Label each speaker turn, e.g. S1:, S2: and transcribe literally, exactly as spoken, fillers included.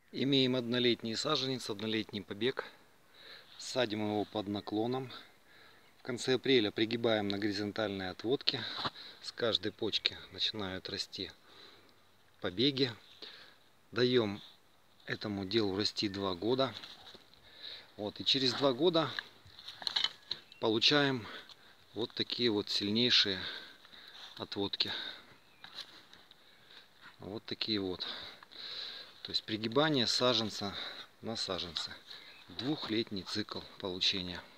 S1: Имеем однолетний саженец, однолетний побег. Садим его под наклоном. В конце апреля пригибаем на горизонтальной отводке. С каждой почки начинают расти побеги. Даем этому делу расти два года. Вот, и через два года получаем вот такие вот сильнейшие отводки. Вот такие вот. То есть пригибание саженца на саженце. Двухлетний цикл получения.